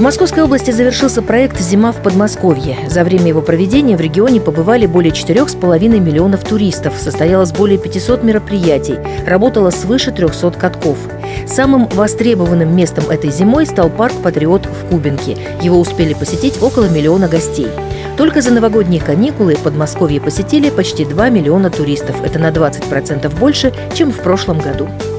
В Московской области завершился проект «Зима в Подмосковье». За время его проведения в регионе побывали более 4,5 миллионов туристов, состоялось более 500 мероприятий, работало свыше 300 катков. Самым востребованным местом этой зимой стал парк «Патриот» в Кубинке. Его успели посетить около миллиона гостей. Только за новогодние каникулы Подмосковье посетили почти 2 миллиона туристов. Это на 20% больше, чем в прошлом году.